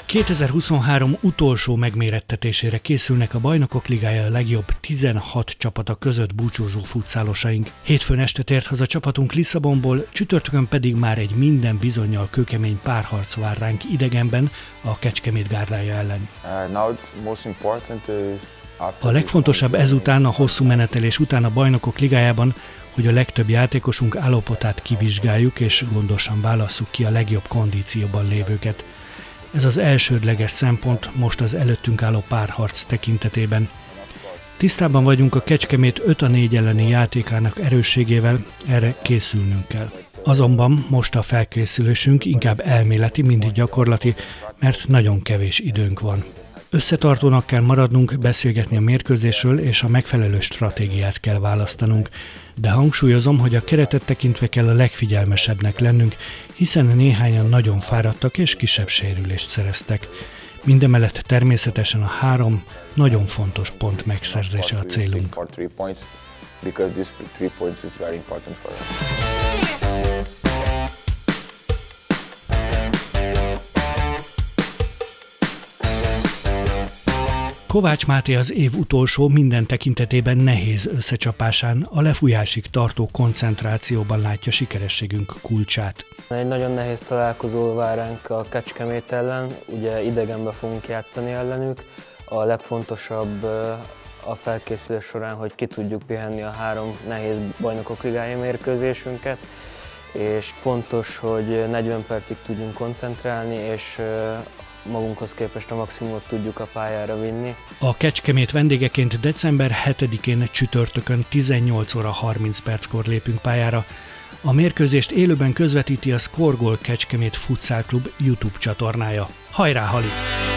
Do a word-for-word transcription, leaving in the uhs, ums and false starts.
kétezer-huszonhárom utolsó megmérettetésére készülnek a Bajnokok Ligája legjobb tizenhat csapata között búcsúzó futszálosaink. Hétfőn este tért haza csapatunk Lisszabonból, csütörtökön pedig már egy minden bizonnyal kőkemény párharc vár ránk idegenben a Kecskemét Gárdája ellen. A legfontosabb ezután, a hosszú menetelés után a Bajnokok Ligájában, hogy a legtöbb játékosunk állapotát kivizsgáljuk és gondosan válasszuk ki a legjobb kondícióban lévőket. Ez az elsődleges szempont most az előttünk álló párharc tekintetében. Tisztában vagyunk a Kecskemét öt a négy elleni játékának erősségével, erre készülnünk kell. Azonban most a felkészülésünk inkább elméleti, mint gyakorlati, mert nagyon kevés időnk van. Összetartónak kell maradnunk, beszélgetni a mérkőzésről, és a megfelelő stratégiát kell választanunk. De hangsúlyozom, hogy a keretet tekintve kell a legfigyelmesebbnek lennünk, hiszen néhányan nagyon fáradtak és kisebb sérülést szereztek. Mindemellett természetesen a három nagyon fontos pont megszerzése a célunk. Kovács Máté az év utolsó, minden tekintetében nehéz összecsapásán, a lefújásig tartó koncentrációban látja sikerességünk kulcsát. Egy nagyon nehéz találkozó vár ránk a Kecskemét ellen, ugye idegenben fogunk játszani ellenük. A legfontosabb a felkészülés során, hogy ki tudjuk pihenni a három nehéz Bajnokok Ligája mérkőzésünket, és fontos, hogy negyven percig tudjunk koncentrálni, és magunkhoz képest a maximumot tudjuk a pályára vinni. A Kecskemét vendégeként december hetedikén csütörtökön tizennyolc óra harminc perckor lépünk pályára. A mérkőzést élőben közvetíti a Score Goal Kecskemét Futsal Klub YouTube csatornája. Hajrá, Hali!